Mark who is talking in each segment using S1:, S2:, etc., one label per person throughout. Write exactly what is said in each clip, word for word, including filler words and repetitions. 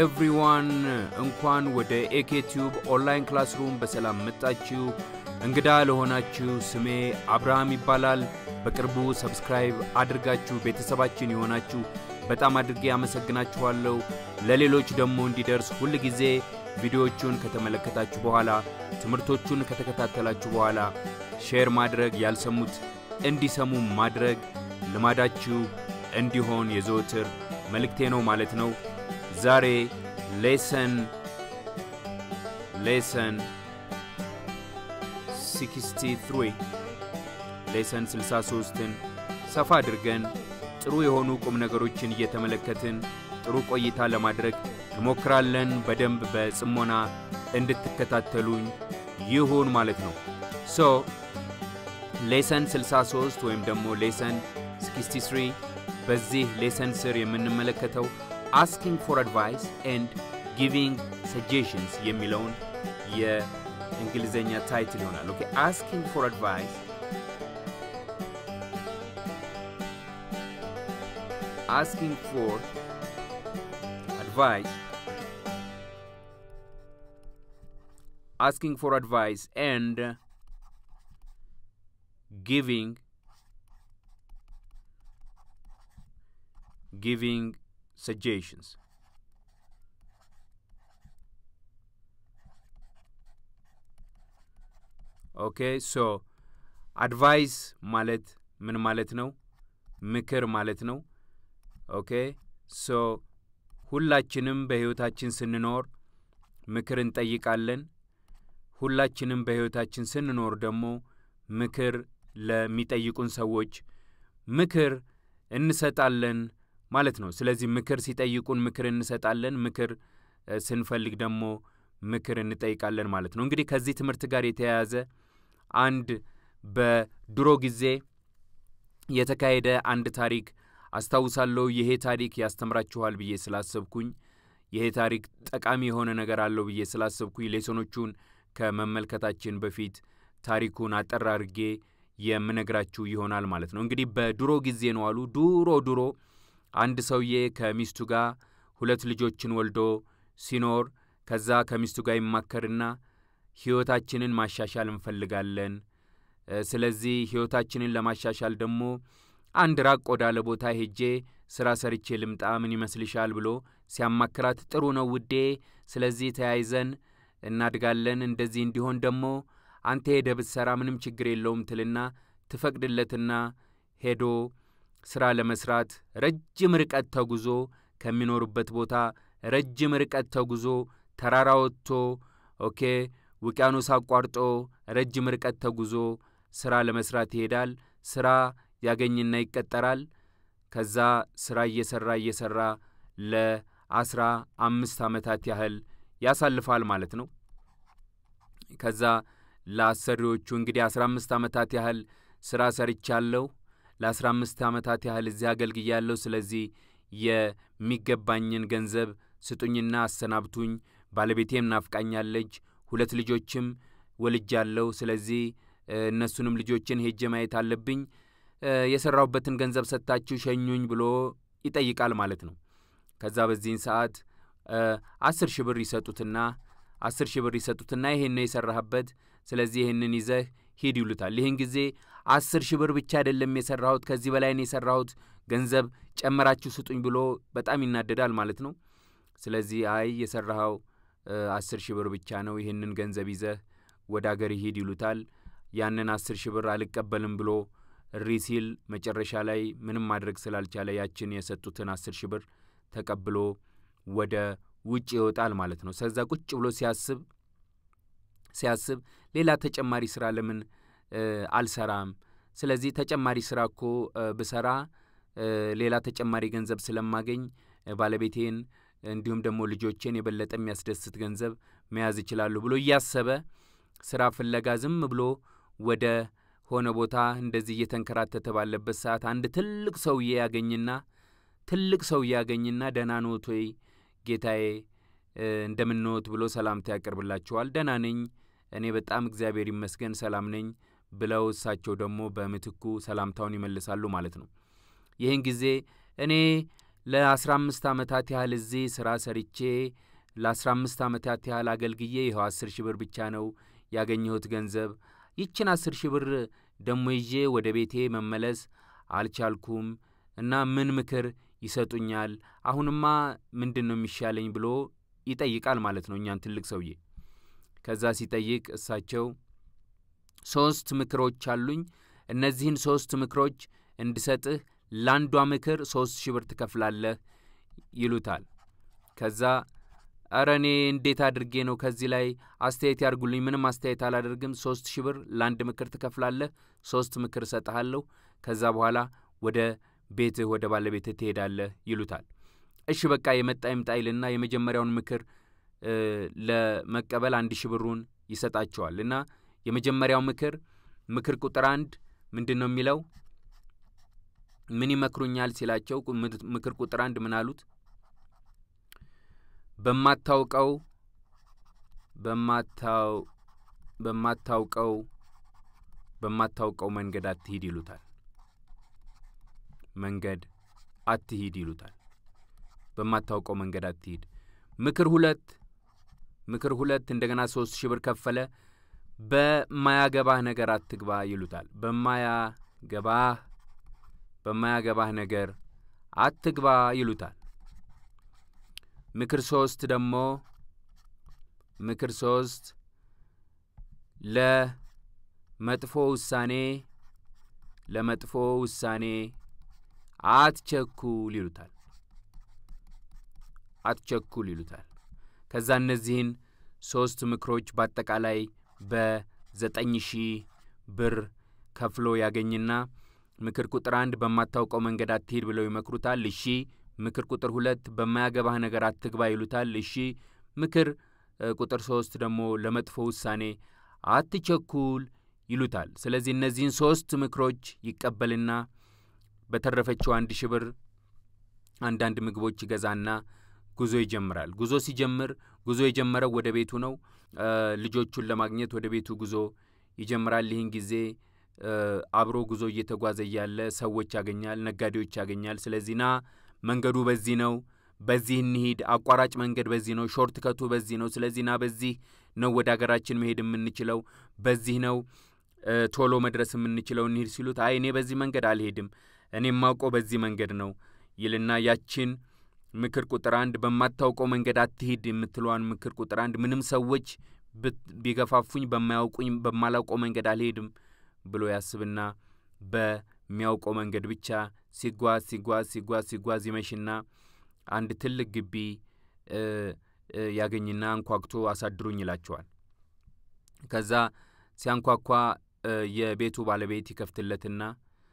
S1: everyone እንኳን ወደ ኤኬቲዩብ ኦንላይን ክላስሩም በሰላም መጣችሁ እንግዳ ለሆናችሁ ስሜ አብርሃም ይባላል በቅርቡ ሰብስክራይብ አድርጋችሁ ቤተሰባችን ይሆናችሁ በጣም አድርጌ አመሰግናችኋለሁ ለሌሎች ደግሞ እንዲደርስ ሁሉ ጊዜ ቪዲዮዎቹን ከተመለከታችሁ በኋላ ትምርቶቹን ከተከታተላችሁ በኋላ ሼር ማድረግ ያልሰሙት እንዲሰሙ ማድረግ ለማዳችሁ እንዲሆን የዘወትር መልእክቴ ነው ማለት ነው ዛሬ lesson lesson sixty-three lesson sixty-three ን ሰፋ አድርገን ጥሩ የሆኑ ቁም ነገሮችን እየተመለከትን ጥሩ ቆይታ ለማድረግ እንሞክራለን በደንብ በጽሞና እንድትከታተሉኝ ይሁን ማለት ነው so lesson sixty-three ወይም ደግሞ lesson sixty-three በዚህ lesson ስር የምንመለከተው asking for advice and giving suggestions የሚለውን የእንግሊዘኛ ታይትል ይሆናል ኦኬ asking for advice asking for advice asking for advice and giving giving suggestions okay so advice ማለት ምን ማለት ነው ምክር ማለት ነው okay so ሁላችንም በህይወታችን ስንኖር ምክር እንጠይቃለን ሁላችንም በህይወታችን ስንኖር ደግሞ ምክር ለሚጠይቁን ሰዎች ምክር እንሰጣለን ማለት ነው ስለዚህ ምክር ሲጠይቁን ምክር እንሰጣለን ምክር ስንፈልግ ደግሞ ምክር እንጠይቃለን ማለት ነው እንግዲህ ከዚህ ትምርት ጋር የተያያዘ አንድ በድሮ ጊዜ የተካሄደ አንድ ታሪክ አስተዋውሳለሁ ይሄ ታሪክ ያስተምራችኋል ብዬ ስላሰብኩኝ ይሄ ታሪክ ጠቃሚ የሆነ ነገር አለው ብዬ ስላሰብኩኝ ሌሶኖቹን ከመመልከታችን በፊት ታሪኩን አጠር አድርጌ የምነግራችሁ ይሆናል ማለት ነው እንግዲህ በድሮ ጊዜ ነው አሉ ድሮ ድሮ አንድ ሰውዬ ከሚስቱ ጋር ሁለት ልጆችን ወልዶ ሲኖር ከዛ ከሚስቱ ጋር ይማከርና ህይወታችንን ማሻሻል እንፈልጋለን ስለዚህ ህይወታችንን ለማሻሻል ደግሞ አንድ ራቅ ወዳለ ቦታ ሄጄ ስራ ሰርቼ ልምጣ ምን ይመስልሻል ብሎ ሲያማክራት ጥሩ ነው ውዴ ስለዚህ ተያይዘን እናድጋለን እንደዚህ እንዲሆን ደግሞ አንተ ሄደህ ብትሰራ ምንም ችግር የለውም ትልና ትፈቅድለትና ሄዶ ስራ ለመስራት ረጅም ርቀት ተጉዞ ከሚኖርበት ቦታ ረጅም ርቀት ተጉዞ ተራራ ወጥቶ ኦኬ ውቅያኖስ አቋርጦ ረጅም ርቀት ተጉዞ ስራ ለመስራት ይሄዳል ስራ ያገኝና ይቀጠራል ከዛ ስራ እየሰራ እየሰራ ለአስራ አምስት አመታት ያህል ያሳልፋል ማለት ነው ከዛ ለአሰሪዎቹ እንግዲህ አስራ አምስት አመታት ያህል ስራ ሰርቻለሁ ለአስራ አምስት አመታት ያህል እዚህ አገልግያለሁ ስለዚህ የሚገባኝን ገንዘብ ስጡኝና አሰናብቱኝ ባለቤቴም ናፍቃኛለች ሁለት ልጆችም ወልጃለሁ ስለዚህ እነሱንም ልጆችን ሄጄ ማየት አለብኝ የሰራውበትን ገንዘብ ሰጣችሁ ሸኙኝ ብሎ ይጠይቃል ማለት ነው ከዛ በዚህን ሰዓት አስር ሺህ ብር ይሰጡትና አስር ሺህ ብር ይሰጡትና ይሄን ነው የሰራህበት ስለዚህ ይሄንን ይዘህ ሂድ ይሉታል ይሄን ጊዜ አስር ሺህ ብር ብቻ አይደለም የሰራሁት ከዚህ በላይ ነው የሰራሁት ገንዘብ ጨመራችሁ ስጡኝ ብሎ በጣም ይናደዳል ማለት ነው ስለዚህ አይ የሰራው አስር ሺህ ብር ብቻ ነው ይሄንን ገንዘብ ይዘህ ወደ አገር ሂድ ይሉታል ያንን አስር ሺህ ብር አልቀበልም ብሎ ሪሲል መጨረሻ ላይ ምንም ማድረግ ስላልቻለ ያችን የሰጡትን አስር ሺህ ብር ተቀብሎ ወደ ውጭ ይወጣል ማለት ነው ስለዚህ ቁጭ ብሎ ሲያስብ ሲያስብ ሌላ ተጨማሪ ስራ ለምን አልሰራም ስለዚህ ተጨማሪ ስራኮ በሰራ ሌላ ተጨማሪ ገንዘብ ስለማገኝ ባለቤቴን እንዲሁም ደግሞ ልጆቼን የበለጠ የሚያስደስት ገንዘብ መያዝ ይችላል ብሎ ያሰበ ስራ ፍለጋ ዝም ብሎ ወደ ሆነ ቦታ እንደዚህ እየተንከራተተ ባለበት ሰዓት አንድ ትልቅ ሰውዬ ያገኝና ትልቅ ሰውዬ ያገኝና ደህና ነዎት ወይ ጌታዬ እንደምንኖት ብሎ ሰላምታ ያቀርብላቸዋል ደህና ነኝ እኔ በጣም እግዚአብሔር ይመስገን ሰላም ነኝ ብለው እሳቸው ደግሞ በመትኩ ሰላምታውን ይመልሳሉ ማለት ነው ይሄን ጊዜ እኔ ለ15 ዓመታት ያህል እዚህ ሥራ ሰርቼ ለ15 ዓመታት ያህል አገልግዬ ይኸው አስር ሺህ ብር ብቻ ነው ያገኘሁት ገንዘብ ይችን አስር ሺህ ብር ደሞ ይዤ ወደ ቤቴ መመለስ አልቻልኩም እና ምን ምክር ይሰጡኛል አሁንማ ምንድነው የሚሻለኝ ብሎ ይጠይቃል ማለት ነው እኛን ትልቅ ሰውዬ ከዛ ሲጠይቅ እሳቸው ሶስት ምክሮች አሉኝ እነዚህን ሶስት ምክሮች እንድሰጥህ ላንዷ ምክር ሶስት ሺህ ብር ትከፍላለህ ይሉታል ከዛ አረኔ እንዴት አድርጌ ነው ከዚህ ላይ አስተያየት ያርጉልኝ ምንም አስተያየት አላደርግም ሶስት ሺህ ብር ላንድ ምክር ትከፍላለህ ሶስት ምክር ሰጣለሁ ከዛ በኋላ ወደ ቤትህ ወደ ባለቤትህ ትሄዳለህ ይሉታል እሺ በቃ የመጣ ይምጣይልና የመጀመሪያውን ምክር ለመቀበል አንድ ሺህ ብሩን ይሰጣቸዋልና የመጀመሪያው ምክር ምክር ቁጥር አንድ ምንድነው የሚለው ምን ይመክሩኛል ሲላቸው ምክር ቁጥር አንድ ምን አሉት በማታውቀው በማታው በማታውቀው በማታውቀው መንገድ አትሂድ ይሉታል መንገድ አትሂድ ይሉታል በማታውቀው መንገድ አትሂድ ምክር ሁለት ምክር ሁለት እንደገና ሶስት ሺህ ብር ከፈለ በማያገባህ ነገር አትግባ ይሉታል በማያገባህ በማያገባህ ነገር አትግባ ይሉታል ምክር ሶስት ደሞ ምክር ሶስት ለመጥፎ ውሳኔ ለመጥፎ ውሳኔ አትቸኩል ይሉታል አትቸኩል ይሉታል ከዛ እነዚህን ሶስት ምክሮች በአጠቃላይ በዘጠኝ ሺህ ብር ከፍሎ ያገኝና ምክር ቁጥር አንድ በማታውቀው መንገድ አትሂድ ብለው ይመክሩታል እሺ ምክር ቁጥር ሁለት በማያገባህ ነገር አትግባ ይሉታል እሺ ምክር ቁጥር ሶስት ደሞ ለመጥፎ ውሳኔ አትቸኩል ይሉታል ስለዚህ እነዚህን ሶስት ምክሮች ይቀበልና በተረፈችው አንድ ሺህ ብር አንዳንድ ምግቦች ይገዛና ጉዞ ይጀምራል ጉዞ ሲጀምር ጉዞ የጀመረው ወደ ቤቱ ነው ልጆቹን ለማግኘት ወደ ቤቱ ጉዞ ይጀምራል ይህን ጊዜ አብሮ ጉዞ እየተጓዘ ያለ ሰዎች ያገኛል ነጋዴዎች ያገኛል ስለዚህና መንገዱ በዚህ ነው በዚህ እንሂድ አቋራጭ መንገድ በዚህ ነው ሾርት ከቱ በዚህ ነው ስለዚህና በዚህ ነው ወደ ሀገራችን መሄድ የምንችለው በዚህ ነው ቶሎ መድረስ የምንችለው እንሂድ ሲሉት አይ እኔ በዚህ መንገድ አልሄድም እኔም ማውቀው በዚህ መንገድ ነው ይልና ያችን ምክር ቁጥር አንድ በማታውቀው መንገድ አትሂድ የምትሏን ምክር ቁጥር አንድ ምንም ሰዎች ቢገፋፉኝ በማያውቁኝ በማላውቀው መንገድ አልሄድም ብሎ ያስብና በሚያውቀው መንገድ ብቻ ሲጓዝ ሲጓዝ ሲጓዝ ሲጓዝ ይመሽና አንድ ትልቅ ግቢ ያገኝና አንኳኩቶ አሳድሩኝ ይላቸዋል ከዛ ሲያንኳኳ የቤቱ ባለቤት ይከፍትለትና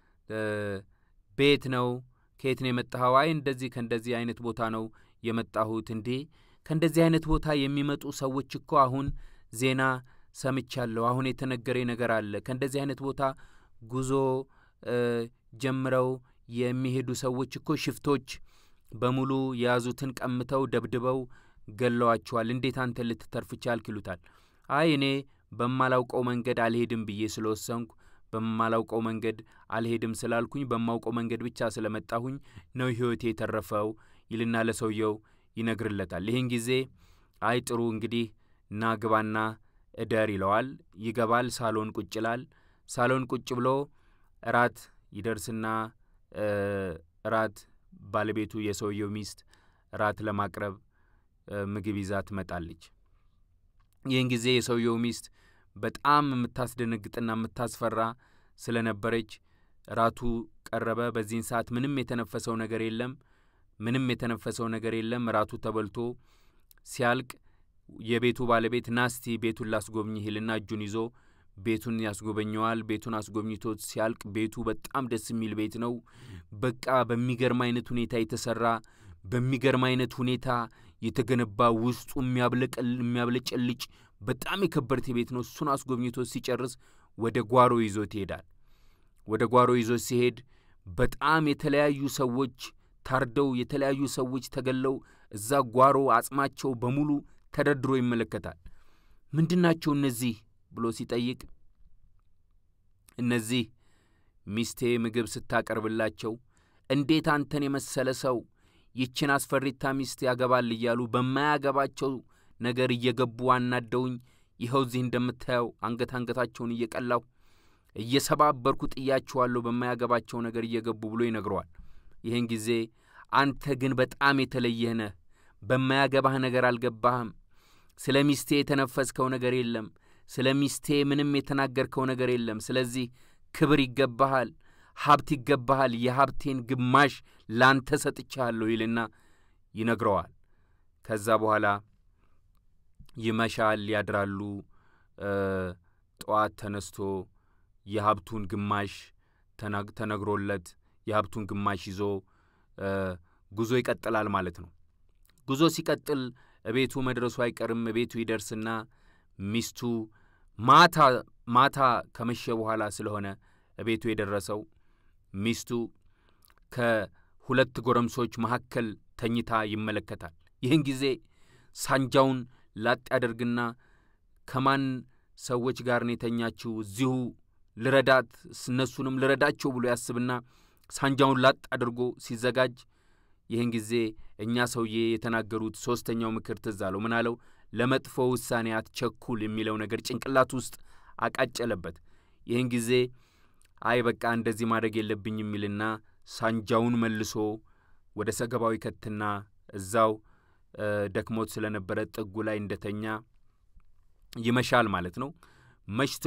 S1: ቤት ነው ከየት ነው የመጣኸው አይ እንደዚህ ከእንደዚህ አይነት ቦታ ነው የመጣሁት እንዴ ከእንደዚህ አይነት ቦታ የሚመጡ ሰዎች እኮ አሁን ዜና ሰምቻለሁ አሁን የተነገረኝ ነገር አለ ከእንደዚህ አይነት ቦታ ጉዞ ጀምረው የሚሄዱ ሰዎች እኮ ሽፍቶች በሙሉ ያዙትን ቀምተው ደብድበው ገለዋቸዋል እንዴት አንተ ልትተርፍ ቻልክ ይሉታል አይ እኔ በማላውቀው መንገድ አልሄድም ብዬ ስለወሰንኩ በማላውቀው መንገድ አልሄድም ስላልኩኝ በማውቀው መንገድ ብቻ ስለመጣሁኝ ነው ህይወቴ ተረፈው ይልና ለሰውየው ይነግርለታል ይሄን ጊዜ አይ ጥሩ እንግዲህ ናግባና እደር ይለዋል ይገባል ሳሎን ቁጭ ይላል ሳሎን ቁጭ ብሎ ራት ይደርስና ራት ባለቤቱ የሰውየው ሚስት ራት ለማቅረብ ምግብ ይዛ ትመጣለች ይህን ጊዜ የሰውየው ሚስት በጣም የምታስደነግጥና የምታስፈራ ስለነበረች ራቱ ቀረበ በዚህን ሰዓት ምንም የተነፈሰው ነገር የለም ምንም የተነፈሰው ነገር የለም ራቱ ተበልቶ ሲያልቅ የቤቱ ባለቤት ናስቲ ቤቱን ላስጎብኝህ ይልና እጁን ይዞ ቤቱን ያስጎበኘዋል ቤቱን አስጎብኝቶት ሲያልቅ ቤቱ በጣም ደስ የሚል ቤት ነው በቃ በሚገርም አይነት ሁኔታ የተሰራ በሚገርም አይነት ሁኔታ የተገነባ ውስጡ የሚያብለቀል የሚያብለጭልጭ በጣም የከበርቴ ቤት ነው እሱን አስጎብኝቶት ሲጨርስ ወደ ጓሮ ይዞት ይሄዳል ወደ ጓሮ ይዞት ሲሄድ በጣም የተለያዩ ሰዎች ታርደው የተለያዩ ሰዎች ተገለው እዛ ጓሮ አጽማቸው በሙሉ ተደድሮ ይመለከታል ምንድናቸው እነዚህ ብሎ ሲጠይቅ እነዚህ ሚስቴ ምግብ ስታቀርብላቸው እንዴት አንተን የመሰለ ሰው ይችን አስፈሪታ ሚስት ያገባል ይያሉ በማያገባቸው ነገር እየገቡ አናደውኝ ይኸው እዚህ እንደምታየው አንገት አንገታቸውን እየቀላው እየሰባበርኩ ጥያቸዋለሁ በማያገባቸው ነገር እየገቡ ብሎ ይነግረዋል ይሄን ጊዜ አንተ ግን በጣም የተለየህ ነህ በማያገባህ ነገር አልገባህም ስለሚስቴ የተነፈስከው ነገር የለም ስለሚስቴ ምንም የተናገርከው ነገር የለም ስለዚህ ክብር ይገባሃል ሀብት ይገባሃል የሀብቴን ግማሽ ላንተ ሰጥቻለሁ ይልና ይነግረዋል ከዛ በኋላ ይመሻል ያድራሉ ጧት ተነስቶ የሀብቱን ግማሽ ተነግሮለት የሀብቱን ግማሽ ይዞ ጉዞ ይቀጥላል ማለት ነው ጉዞ ሲቀጥል እቤቱ መድረሱ አይቀርም እቤቱ ይደርስና ሚስቱ ማታ ማታ ከመሸ በኋላ ስለሆነ እቤቱ የደረሰው ሚስቱ ከሁለት ጎረምሶች መሐከል ተኝታ ይመለከታል ይህን ጊዜ ሳንጃውን ላጥ ያደርግና ከማን ሰዎች ጋር ነው የተኛችው እዚሁ ልረዳት እነሱንም ልረዳቸው ብሎ ያስብና ሳንጃውን ላጥ አድርጎ ሲዘጋጅ ይህን ጊዜ እኛ ሰውዬ የተናገሩት ሶስተኛው ምክር ተዛለው ምን አለው ለመጥፎ ውሳኔ አትቸኩል የሚለው ነገር ጭንቅላት ውስጥ አቃጨለበት ይህን ጊዜ አይ በቃ እንደዚህ ማድረግ የለብኝም ይልና ሳንጃውን መልሶ ወደ ሰገባው ይከትና እዛው ደክሞት ስለነበረ ጥጉ ላይ እንደተኛ ይመሻል ማለት ነው መሽቶ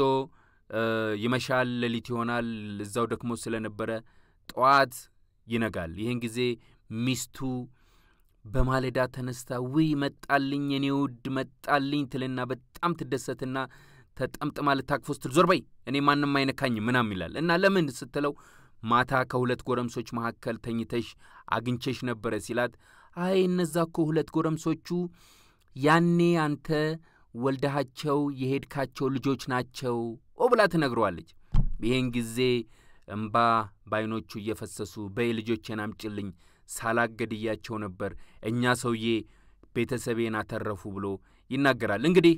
S1: ይመሻል ሌሊት ይሆናል እዛው ደክሞት ስለነበረ ጧት ይነጋል ይህን ጊዜ ሚስቱ በማለዳ ተነስታ ወይ መጣልኝ የኔ ውድ መጣልኝ ትልና በጣም ትደሰትና ተጠምጥማ ልታቅፎ ስትል ዞር በይ እኔ ማንንም አይነካኝ ምናም ይላል እና ለምን ስትለው ማታ ከሁለት ጎረምሶች መሐከል ተኝተሽ አግኝቼሽ ነበር ሲላት አይ እነዛኮ ሁለት ጎረምሶቹ ያኔ አንተ ወልደሃቸው የሄድካቸው ልጆች ናቸው ኦብላ ተነግሯለች ይሄን ጊዜ እንባ ባይኖቹ እየፈሰሱ በልጆቼን አምጪልኝ ሳላገድያቸው ነበር እኛ ሰውዬ ቤተሰቤን አተረፉ ብሎ ይናገራል እንግዲህ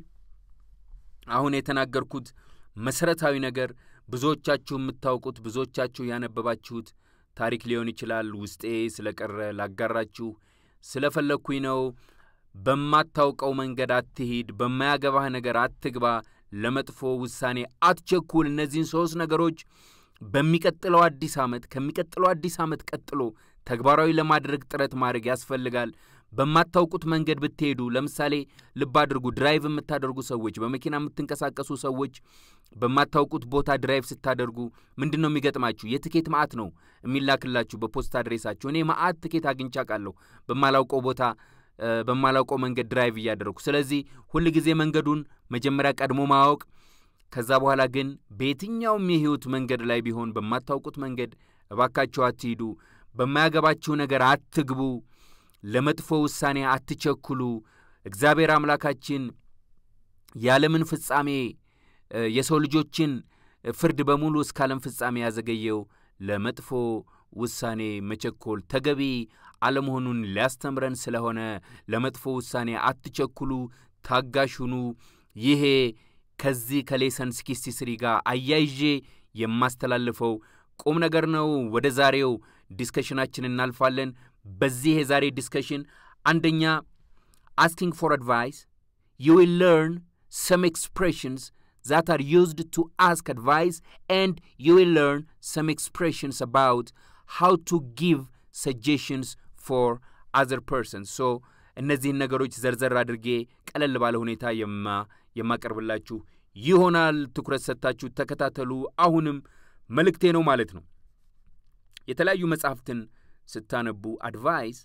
S1: አሁን የተናገርኩት መሰረታዊ ነገር ብዙዎቻችሁ የምታውቁት ብዙዎቻችሁ ያነበባችሁት ታሪክ ሊሆን ይችላል ውስጤ ስለቀረ ላጋራችሁ ስለፈለኩኝ ነው በማታውቀው መንገድ አትሂድ በማያገባህ ነገር አትግባ ለመጥፎ ውሳኔ አትቸኩል እነዚህን ሶስት ነገሮች በሚቀጥለው አዲስ ዓመት ከሚቀጥለው አዲስ ዓመት ቀጥሎ ተግባራዊ ለማድረግ ጥረት ማድረግ ያስፈልጋል በማታውቁት መንገድ ብትሄዱ ለምሳሌ ልብ አድርጉ ድራይቭ የምታደርጉ ሰዎች በመኪና የምትንቀሳቀሱ ሰዎች በማታውቁት ቦታ ድራይቭ ስታደርጉ ምንድነው የሚገጥማችሁ የትኬት ማአት ነው የሚላክላችሁ በፖስት አድሬሳችሁ እኔ ማአት ትኬት አግኝቻለሁ በማላውቀው ቦታ በማላውቀው መንገድ ድራይቭ ያደርኩ ስለዚህ ሁሉ ጊዜ መንገዱን መጀመሪያ ቀድሞ ማወቅ ከዛ በኋላ ግን በየትኛውም የህይወት መንገድ ላይ ቢሆን በማታውቁት መንገድ እባካችሁ አትሂዱ በማያገባችሁ ነገር አትግቡ ለመጥፎ ውሳኔ አትቸኩሉ እግዚአብሔር አምላካችን ያለምን ፍጻሜ የሰው ልጆችን ፍርድ በሙሉ እስካለም ፍጻሜ ያዘገየው ለመጥፎ ውሳኔ መቸኮል ተገቢ አለመሆኑን ሊያስተምረን ስለሆነ ለመጥፎ ውሳኔ አትቸኩሉ ታጋሹኑ ይሄ ከዚህ ከሌሰን ስድሳ ሶስት ጋር አያይዤ የማስተላልፈው ቁም ነገር ነው ወደ ዛሬው ዲስከሽናችን እናልፋለን በዚህ የዛሬ ዲስከሽን አንደኛ asking for advice you will learn some expressions that are used to ask advice and you will learn some expressions about how to give suggestions for other persons so እነዚህን ነገሮች ዘርዘር አድርጌ ቀለል ባለ ሁኔታ የማ የማቀርብላችሁ ይሆናል ትኩረት ሰጣችሁ ተከታተሉ አሁንም መልእክቴ ነው ማለት ነው የተለያዩ መጽሐፍትን ስታነቡ advice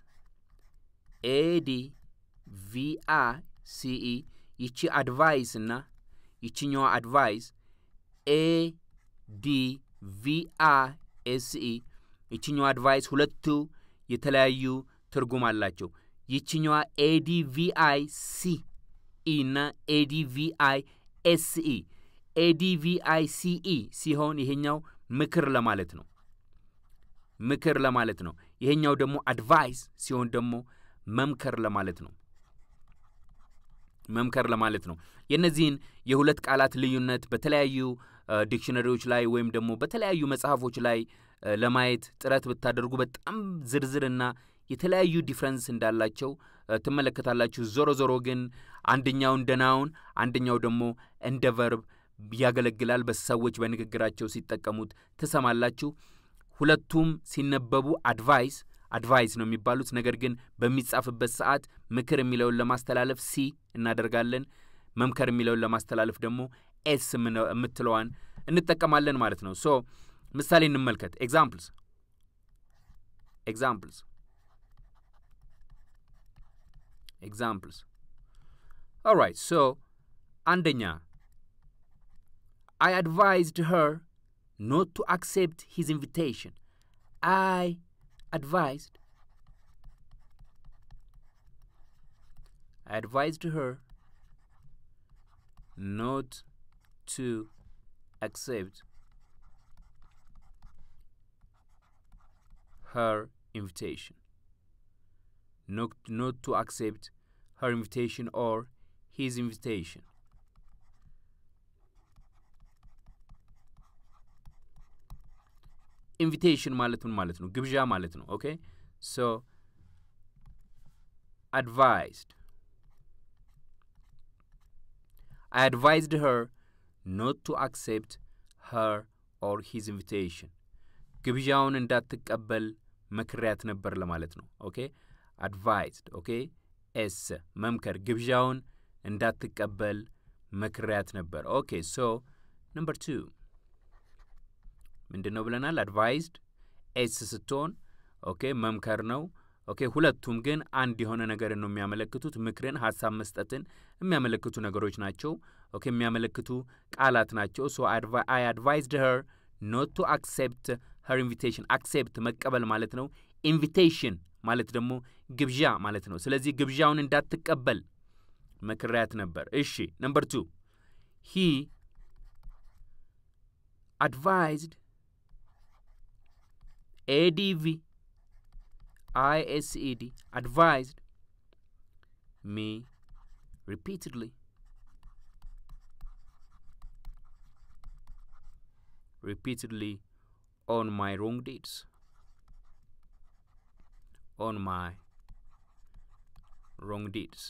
S1: a d v i c e ይቺ advice እና ይቺኛው advice a d v i s e ይቺኛው advice ሁለቱ የተለያዩ ትርጉም አላቸው ይቺኛው a d v i c e እና a d v i s e a d v i c e ሲሆን ይሄኛው ምክር ለማለት ነው ምክር ለማለት ነው ይሄኛው ደግሞ advice ሲሆን ደግሞ መምከር ለማለት ነው መምከር ለማለት ነው የነዚህን የሁለት ቃላት ልዩነት በተለያዩ ዲክሽነሪዎች ላይ ወይም ደግሞ በተለያዩ መጽሐፎች ላይ ለማየት ጥረት ብታደርጉ በጣም ዝርዝርና የተለያዩ ዲፈረንስ እንዳላቸው ተመለከታላችሁ ዞሮ ዞሮ ግን አንደኛው እንደ ናውን አንደኛው ደግሞ እንደ ቨርብ ያገለግላል በሰዎች በንግግራቸው ሲጠቀሙት ተሰማላችሁ ሁለቱም ሲነበቡ አድቫይስ አድቫይስ ነው የሚባሉት ነገር ግን በሚጻፍበት ሰዓት ምክር የሚለውን ለማስተላለፍ ሲ እናደርጋለን መምከር የሚለውን ለማስተላለፍ ደግሞ ኤስ የምትለዋን እንጠቀማለን ማለት ነው ሶ ምሳሌ እንመልከት examples examples examples all right so አንደኛ I advised her not to accept his invitation I advised I advised her not to accept her invitation not, not to accept her invitation or his invitation invitation ማለት ምን ማለት ነው ግብዣ ማለት ነው okay so advised I advised her not to accept her or his invitation ግብዣውን እንዳትቀበል መክሪያት ነበር ለማለት ነው okay advised okay s መምከር ግብዣውን እንዳትቀበል መክሪያት ነበር okay so number two ምንድነው ብለናል advised s ስትሆን okay መምከር ነው okay ሁለቱም ግን አንድ የሆነ ነገር ነው የሚያመለክቱት ምክርን ሐሳብ መስጠትን የሚያመለክቱ ነገሮች ናቸው okay የሚያመለክቱ ቃላት ናቸው so I advised her not to accept her invitation accept መቀበል ማለት ነው invitation ማለት ደግሞ ግብዣ ማለት ነው ስለዚህ ግብዣውን እንዳትቀበል መክሪያት ነበር እሺ number two he advised A D V I S E D advised me repeatedly repeatedly on my wrong deeds on my wrong deeds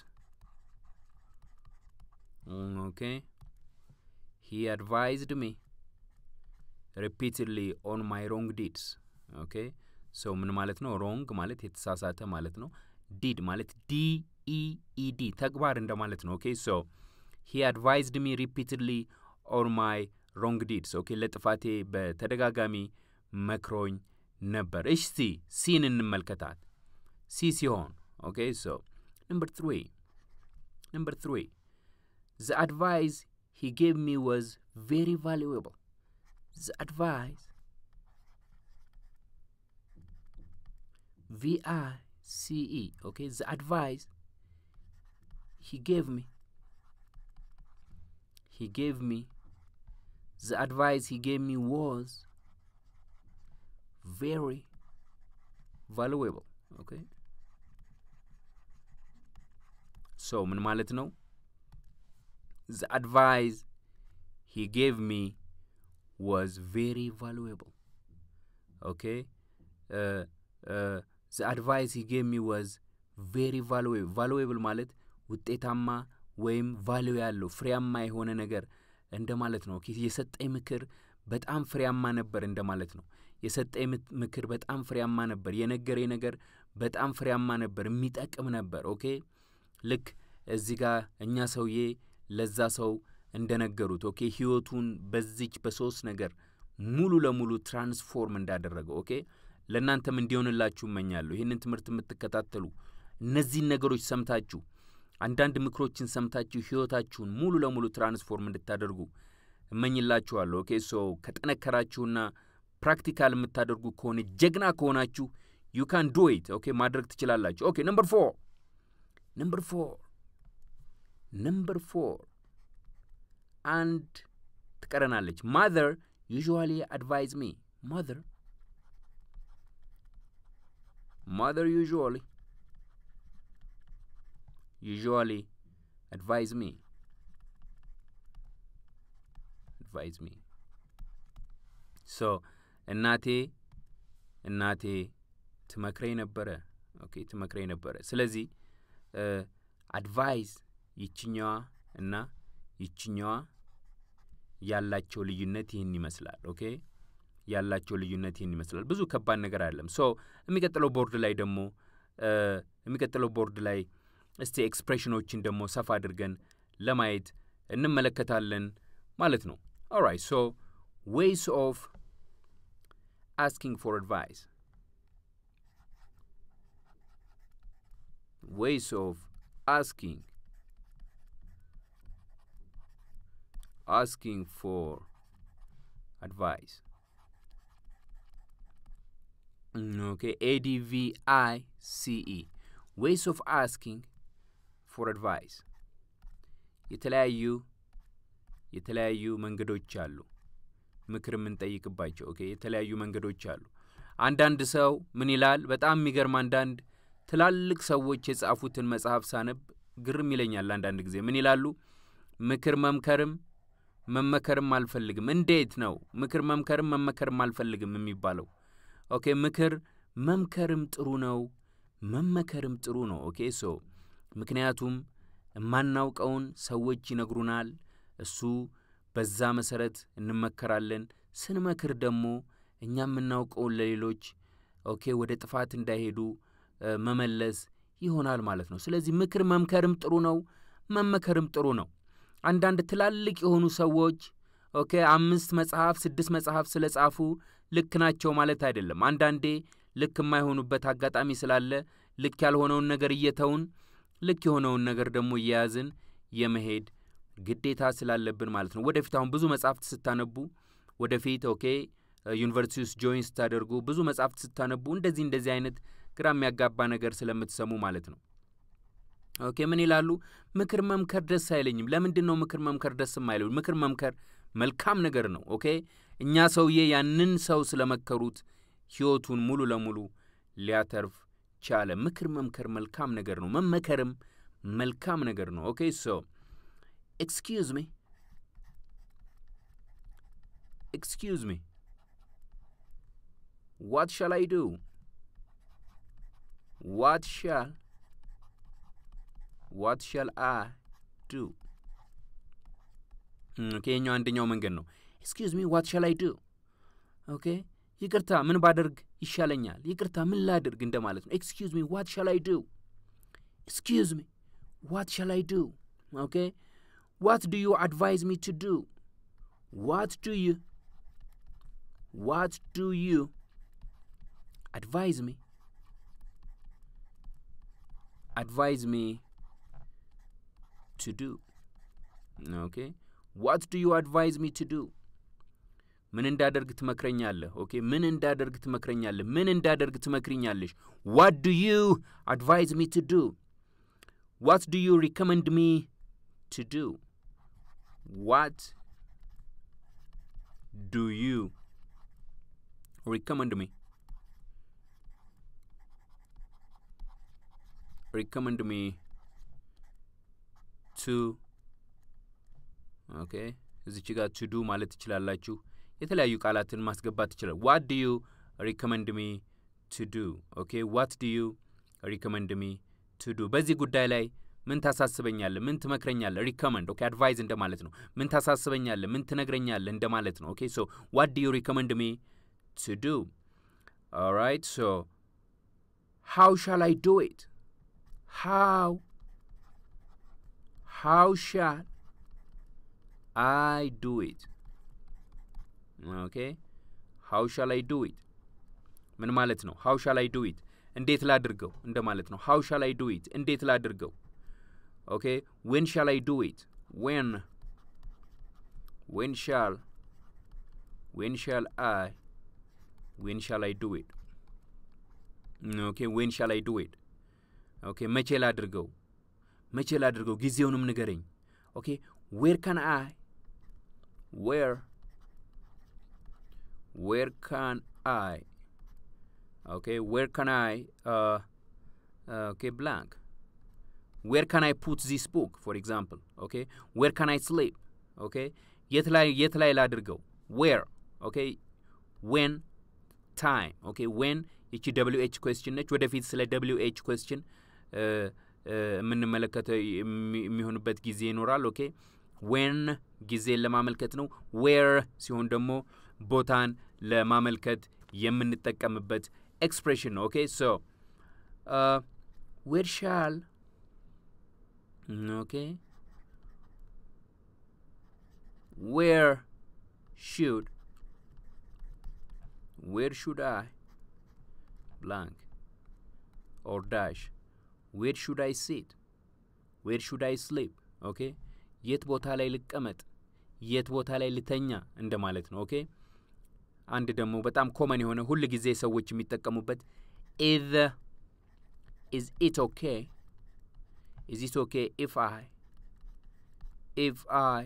S1: mm, okay he advised me repeatedly on my wrong deeds okay so ምን ማለት ነው wrong ማለት የተሳሳተ ማለት ነው did ማለት d e e d ተግባር እንደማለት ነው okay so he advised me repeatedly on my wrong deeds okay ለጥፋቴ በተደጋጋሚ መክሮኝ ነበር እሺ ሲን እንመልከታት ሲ ሲሆን okay so number three number three the advice he gave me was very valuable the advice V I C E okay the advice he gave me he gave me the advice he gave me was very valuable okay so ምን ማለት ነው the advice he gave me was very valuable okay uh uh the advice he gave me was very valuable valuable ማለት ውጤታማ ወይም value ያለው ፍሬያማ የሆነ ነገር እንደማለት ነው ኦኬ የሰጠኝ ምክር በጣም ፍሬያማ ነበር እንደማለት ነው የሰጠኝ ምክር በጣም ፍሬያማ ነበር የነገረኝ ነገር በጣም ፍሬያማ ነበር የሚጠቅም ነበር ኦኬ ልክ እዚህ ጋር እኛ ሰውዬ ለዛ ሰው እንደነገሩት ኦኬ ህይወቱን በዚች በሶስት ነገር ሙሉ ለሙሉ ትራንስፎርም እንዳደረገው ኦኬ ለናንተም እንዲሆንላችሁ እመኛለሁ ይሄንን ትምህርት የምትከታተሉ እነዚህ ነገሮች ሰምታችሁ አንዳንድ ምክሮችን ሰምታችሁ ህይወታችሁን ሙሉ ለሙሉ ትራንስፎርም እንድታደርጉ እመኝላችኋለሁ ኦኬ ሶ ከተነከራችሁና ፕራክቲካል የምታደርጉ ከሆነ ጀግና ከሆናችሁ you can do it okay ማድረግ ትችላላችሁ okay number four number four number four and ትቀረናለች mother usually advise me mother mother usually usually advise me advise me so እናቴ እናቴ ትመክረኝ ነበር ኦኬ ትመክረኝ ነበር ስለዚህ አድቫይስ ይችኛዋ እና ይችኛዋ ያላቸው ልዩነት ይሄን ይመስላል ኦኬ ያላቸው ልዩነት ይሄን ይመስላል ብዙ ከባድ ነገር አይደለም ሶ የሚቀጥለው ቦርድ ላይ ደግሞ የሚቀጥለው ቦርድ ላይ እስቲ ኤክስፕሬሽኖችን ደግሞ ሰፋ አድርገን ለማየት እንመለከታለን ማለት ነው alright so ways of asking for advice ways of asking asking for advice okay A D V I C E ways of asking for advice የተለያዩ የተለያዩ መንገዶች አሉ ምክር ምን ጠይቅባቸው ኦኬ የተለያዩ መንገዶች አሉ አንዳንድ ሰው ምን ይላል በጣም የሚገርም አንዳንድ ትላልቅ ሰዎች የጻፉትን መጽሐፍ ሳነብ ግርም ይለኛል አንዳንድ ጊዜ ምን ይላሉ ምክር መምከርም መመከርም አልፈልግም እንዴት ነው ምክር መምከርም መመከርም አልፈልግም የሚባለው ኦኬ ምክር መምከርም ጥሩ ነው መመከርም ጥሩ ነው ኦኬ ሶ ምክንያቱም ማናውቀውን ሰዎች ይነግሩናል እሱ በዛ መሰረት እንመከራለን ስንመክር ደግሞ እኛም እናውቀውን ለሌሎች ኦኬ ወደ ጥፋት እንዳይሄዱ መመለስ ይሆናል ማለት ነው ስለዚህ ምክር መምከርም ጥሩ ነው መመከርም ጥሩ ነው አንዳንድ ትላልቅ የሆኑ ሰዎች ኦኬ አምስት መጽሐፍ ስድስት መጽሐፍ ስለጻፉ ልክ ናቸው ማለት አይደለም አንዳንዴ ልክ የማይሆኑበት አጋጣሚ ስላለ ልክ ያልሆነውን ነገር እየተውን ልክ የሆነውን ነገር ደግሞ ይያዝን የመሄድ ግዴታ ስላለብን ማለት ነው ወደፊት አሁን ብዙ መጽሐፍት ስታነቡ ወደፊት ኦኬ ዩኒቨርሲቲ ውስጥ ጆይን ስታደርጉ ብዙ መጽሐፍት ስታነቡ እንደዚህ እንደዚህ አይነት ግራም ያጋባ ነገር ስለምትሰሙ ማለት ነው ኦኬ ምን ይላሉ ምክር መምከር ደስ አይለኝም ለምንድን ነው ምክር መምከር ደስ የማይለው ምክር መምከር መልካም ነገር ነው ኦኬ እኛ ሰውዬ ያንን ሰው ስለመከሩት ህይወቱን ሙሉ ለሙሉ ሊያተርፍ ቻለ ምክር መምከር መልካም ነገር ነው መመከርም መልካም ነገር ነው ኦኬ ሶ excuse me excuse me what shall I do what shall what shall I do okay ኛው አንደኛው መንገድ ነው excuse me what shall I do okay ይቅርታ ምን ባደርግ ይሻለኛል ይቅርታ ምን ላድርግ እንደማለት ነው excuse me what shall I do excuse me what shall I do okay what do you advise me to do what do you what do you advise me advise me to do okay what do you advise me to do ምን እንዳደርግ ትመክረኛለህ ኦኬ ምን እንዳደርግ ትመክረኛለህ ምን እንዳደርግ ትመክሪኛለሽ what do you advise me to do what do you recommend me to do what do you recommend me recommend me to okay እዚህ ጋር to do ማለት ትችላላችሁ የተለያዩ ቃላትን ማስገባት ይችላል what do you recommend me to do okay what do you recommend me to do በዚህ ጉዳይ ላይ ምን ታሳስበኛለህ ምን ትመክረኛለህ recommend okay advise እንደማለት ነው ምን ታሳስበኛለህ ምን ትነግረኛለህ እንደማለት ነው okay so what do you recommend me to do all right so how shall I do it how how shall I do it okay how shall I do it ምን ማለት ነው how shall I do it እንዴት ላድርገው እንደማለት ነው how shall I do it እንዴት ላድርገው okay when shall I do it when when shall when shall I when shall I do it okay when shall I do it okay መቼ ላድርገው መቼ ላድርገው ጊዜውንም ንገረኝ okay where can I where where can I okay where can I uh, uh okay blank where can I put this book for example okay where can I sleep okay የት ላይ የት ላይ ላድርገው where okay when time okay when እቺ W H question ነች ወደፊት ስለ W H question ምን መለከተ የሚሆንበት ጊዜ ይኖራል ኦኬ when ጊዜ ለማመልከት ነው where ሲሆን ደግሞ ቦታን ለማመልከት የምንጠቀምበት expression ነው okay so uh where shall okay where should where should I blank or dash where should I sit where should I sleep okay የት ቦታ ላይ ልቀመጥ የት ቦታ ላይ ልተኛ እንደማለት ነው okay አንድ ደግሞ በጣም ኮመን የሆነ ሁሉ ጊዜ ሰዎች የሚጠቀሙበት is is it okay is it okay if I if I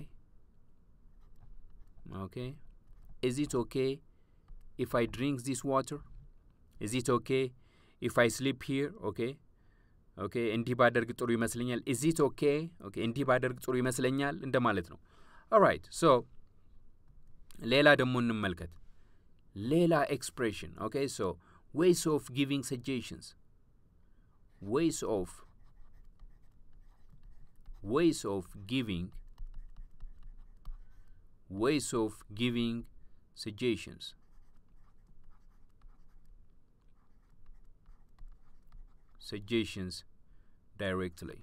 S1: okay is it okay if I drink this water is it okay if I sleep here okay okay እንዲህ ባደርግ ጥሩ ይመስለኛል is it okay okay እንዲህ ባደርግ ጥሩ ይመስለኛል እንደማለት ነው all right so ሌላ ደግሞ እንመልከት ሌላ expression okay so ways of giving suggestions ways of ways of giving ways of giving suggestions suggestions directly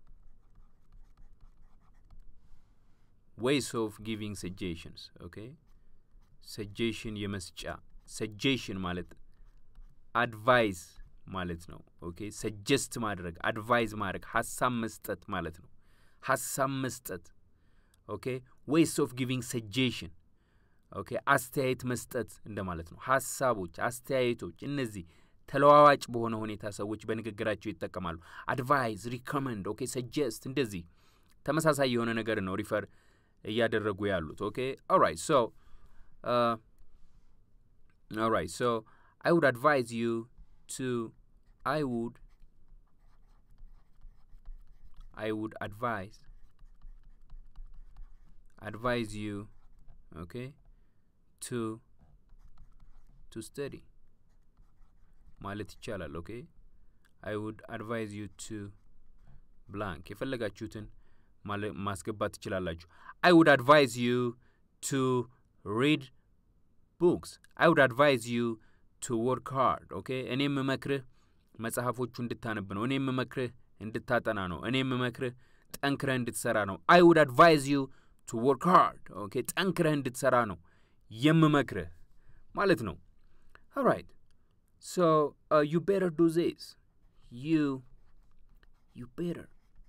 S1: ways of giving suggestions okay suggestion የመስጫ suggestion ማለት advice ማለት ነው okay suggest ማድረግ advise ማድረግ ሐሳብ መስጠት ማለት ነው ሐሳብ መስጠት okay ways of giving suggestion okay አስተያየት መስጠት እንደማለት ነው ሐሳቦች አስተያየቶች እነዚህ ተለዋዋጭ በሆነ ሁኔታ ሰዎች በንግግራቸው ይተከማሉ advise recommend okay suggest እንደዚህ ተመሳሳይ የሆነ ነገር ነው ሪፈር ያደረጉ ያሉት okay all right so uh all right so I would advise you to I would I would advise advise you okay to to study ማለት ይቻላል okay I would advise you to blank የፈለጋችሁትን ማስገባት ይችላልላችሁ I would advise you to read books I would advise you to work hard okay እኔም መመክርህ መጽሐፎቹ እንድታነብ ነው እኔም መመክርህ እንድታጠና ነው እኔም መመክርህ ጠንክረህ እንድትሰራ ነው I would advise you to work hard okay ጠንክረህ እንድትሰራ ነው የምመክርህ ማለት ነው all right so uh, you better do this you you better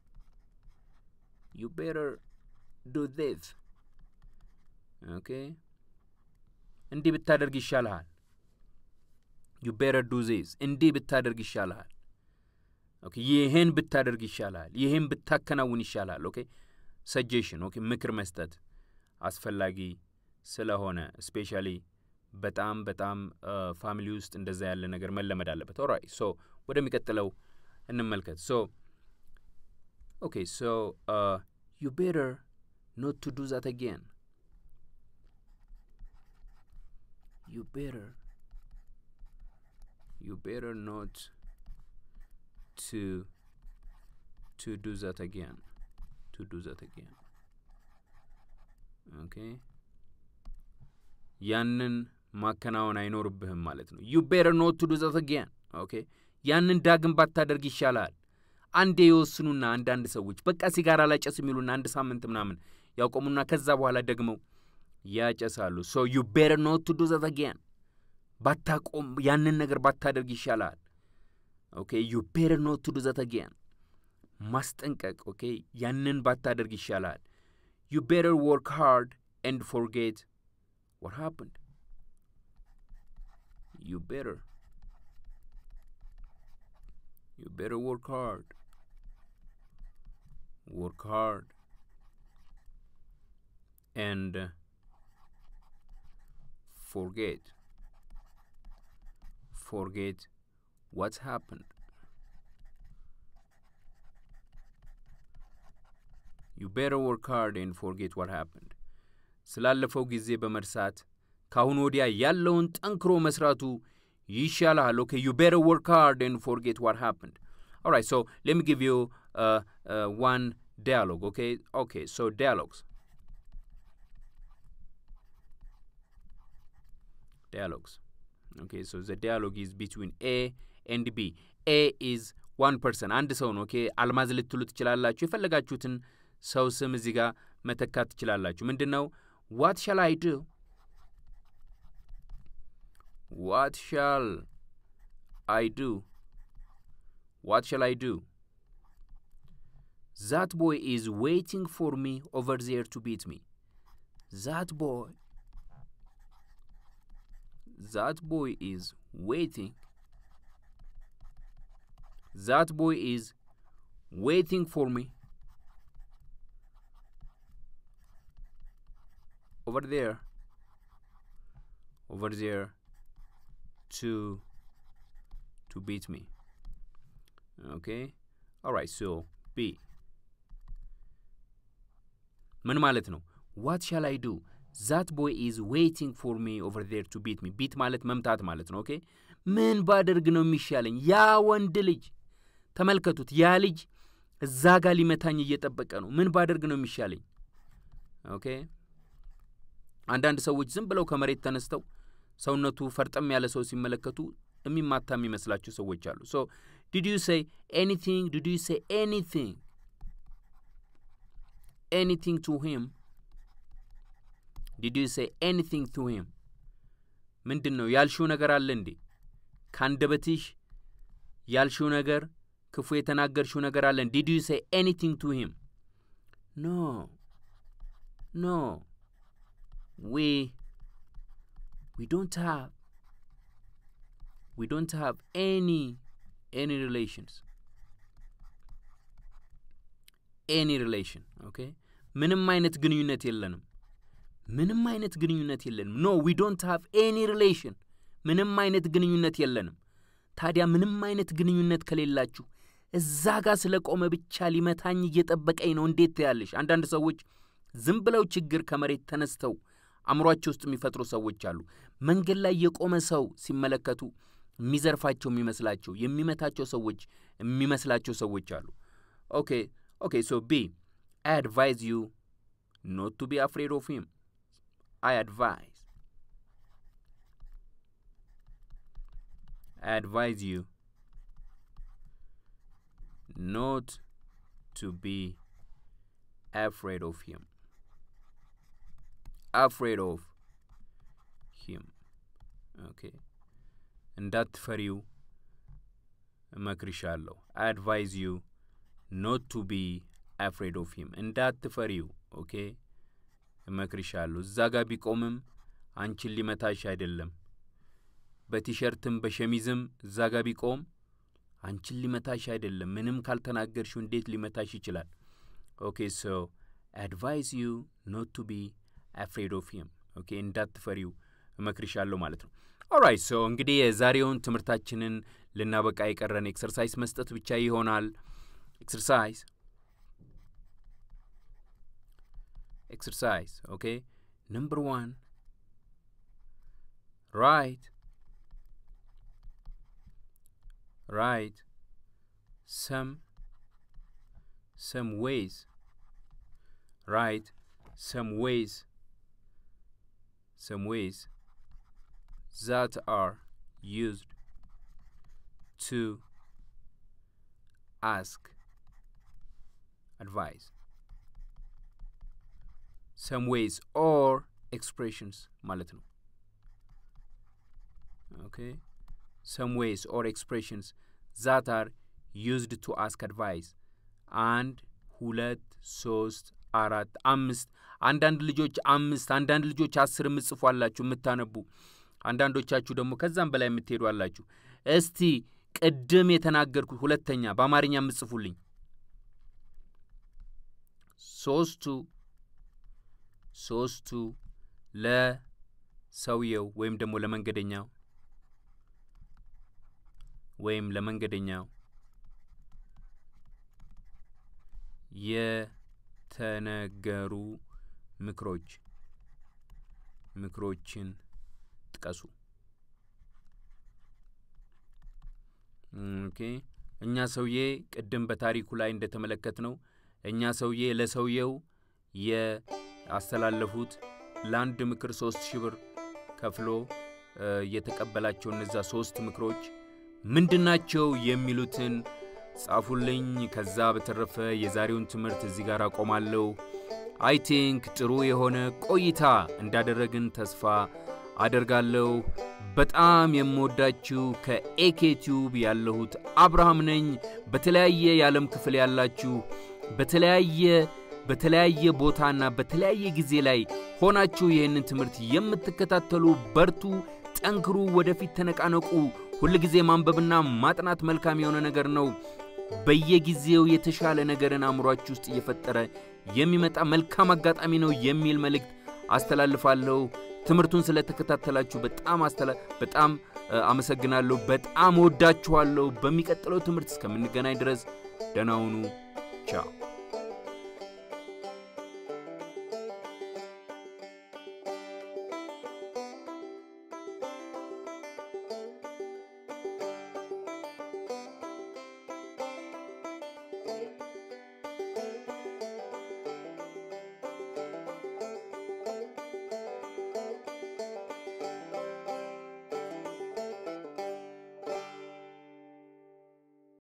S1: you better do this okay እንዲህ ብታደርግ ይሻልሃል you better do this እንዲህ ብታደርግ ይሻልሃል okay ይሄን ብታደርግ ይሻልሃል ይሄን ብታከናውን ይሻልሃል okay suggestion okay ምክር መስጠት አስፈላጊ ስለሆነ especially በጣም በጣም ፋሚሊ ውስጥ እንደዛ ያለ ነገር መለመድ አለበት alright so ወደሚቀጥለው እንመልከት so okay so uh you better not to do that again you better you better not to to do that again to do that again okay ያንን ማከናወን አይኖርብህም ማለት ነው you better not to do that again okay ያንን ዳግም ባታደርግ ይሻላል አንዴ ይወስኑና አንዳንድ ሰዎች በቃ ሲጋራ ላጨስ የሚሉና አንድ ሳምንት ምናምን ያቆሙና ከዛ በኋላ ደግሞ ያጨሳሉ so you better not to do that again ባታቆም ያንን ነገር ባታደርግ ይሻላል okay you better not to do that again ማስጠንቀቅ okay ያንን ባታደርግ ይሻላል you better work hard and forget what happened you better you better work hard work hard and uh, forget forget what's happened you better work hard and forget what happened ስላለፈው ጊዜ በመርሳት ካሁን ወዲያ ያለውን ጠንክሮ መስራቱ ይሻላል okay you better work hard and forget what happened. All right, so let me give you uh, uh, one dialogue. Okay, okay, so dialogues dialogues okay, so the dialogue is between A and B. A is one person, አንድ ሰው ነው። okay አልማዝ ልትሉ ትችላላችሁ። የፈለጋችሁትን ሰው ስም እዚህ ጋር መተካት ትችላላችሁ። ምንድነው? what shall I do? what shall I do? what shall I do? that boy is waiting for me over there to beat me. that boy that boy is waiting that boy is waiting for me over there over there to to beat me. Okay, all right, so B ምን ማለት ነው? what shall I do? that boy is waiting for me over there to beat me. beat ማለት መምታት ማለት ነው። okay ምን ባደርግ ነው የሚሻለኝ? ያ ወንድ ልጅ ተመልከቱት፣ ያ ልጅ እዛ ጋር ሊመታኝ እየጠበቀ ነው። ምን ባደርግ ነው የሚሻለኝ? okay አንዳንድ ሰዎች ዝም ብለው ከመሬት ተነስተው ሰውነቱ ፈርጠም ያለ ሰው ሲመለከቱ የሚማታ የሚመስላቸው ሰዎች አሉ። so did you say anything? did you say anything anything to him? did you say anything to him? ምንድነው ያልሽው ነገር አለ እንዴ? ካንደበትሽ ያልሽው ነገር ክፉ የተናገርሽው ነገር አለ? did you say anything to him? no no we we don't have we don't have any any relations any relation. okay ምንም አይነት ግንኙነት የለንም። ምንም አይነት ግንኙነት የለንም። no we don't have any relation ምንም አይነት ግንኙነት የለንም። ታዲያ ምንም አይነት ግንኙነት ከሌላችሁ እዛ ጋር ስለቆመ ብቻ ሊመታኝ እየጠበቀኝ ነው እንዴት ያለሽ? አንዳንድ ሰዎች ዝም ብለው ችግር ከመሬት ተነስተው አምሯቸው ውስጥ የሚፈጥሩ ሰዎች አሉ። መንገድ ላይ የቆመ ሰው ሲመለከቱ የሚዘርፋቸው የሚመስላቸው የሚመታቸው ሰዎች የሚመስላቸው ሰዎች አሉ። okay okay so B I advise you not to be afraid of him. I advise I advise you not to be afraid of him. afraid of him. okay እንዳትፈሪው እመክርሻለሁ። I advise you not to be afraid of him. እንዳትፈሪው okay እመክርሻለሁ። እዛ ጋር ቢቆምም አንቺን ሊመታሽ አይደለም። በቲሸርትም በሸሚዝም እዛ ጋር ቢቆም አንቺን ሊመታሽ አይደለም። ምንም ካልተናገርሽው እንዴት ሊመታሽ ይችላል? okay so I advise you not to be afraid of him. okay እንዳትፈሪው እመክርሻለሁ ማለት ነው። all right so እንግዲህ የዛሬውን ትምህርታችንን ልናበቃ የቀረን ኤክሰርሳይዝ መስጠት ብቻ ይሆናል። exercise exercise okay number one write write some some ways write some ways some ways that are used to ask advice. some ways or expressions ማለት ነው። okay some ways or expressions that are used to ask advice. and ሁለት ሶስት አራት አምስት አንዳንድ ልጆች አምስት አንዳንድ ልጆች አስር ምጽፏላችሁ የምታነቡ አንዳንዶቻችሁ ደግሞ ከዛም በላይ የምትሄዱ አላችሁ። እስቲ ቅድም የተናገርኩት ሁለተኛ በአማርኛ ምጽፉልኝ። ሶስቱ ሶስቱ ለሰውየው ወይም ደግሞ ለመንገደኛው ወይም ለመንገደኛው የተነገሩ ምክሮች ምክሮችን ጥቀሱ ኦኬ እኛ ሰውዬ ቅድም በታሪኩ ላይ እንደተመለከትነው እኛ ሰውዬ ለሰውየው ያስተላለፉት ለአንድ ምክር ሶስት ሺህ ብር ከፍሎ የተቀበላቸው እነዛ ሶስት ምክሮች ምንድናቸው የሚሉትን ጻፉልኝ ከዛ በተረፈ የዛሬውን ትምህርት እዚህ ጋር አቆማለሁ አይ ቲንክ ጥሩ የሆነ ቆይታ እንዳደረግን ተስፋ አደርጋለሁ በጣም የምወዳችሁ ከኤኬ ቲዩብ ያለሁት አብርሃም ነኝ በተለያየ የዓለም ክፍል ያላችሁ በተለያየ በተለያየ ቦታና በተለያየ ጊዜ ላይ ሆናችሁ ይሄንን ትምህርት የምትከታተሉ በርቱ ጠንክሩ ወደፊት ተነቃነቁ ሁሉ ጊዜ ማንበብና ማጥናት መልካም የሆነ ነገር ነው በየጊዜው የተሻለ ነገርን አምሯችሁ ውስጥ እየፈጠረ የሚመጣ መልካም አጋጣሚ ነው የሚል መልእክት አስተላልፋለሁ ትምህርቱን ስለተከታተላችሁ በጣም አስተላ በጣም አመሰግናለሁ በጣም ወዳችኋለሁ በሚቀጥለው ትምህርት እስከምንገናኝ ድረስ ደህና ሁኑ ቻው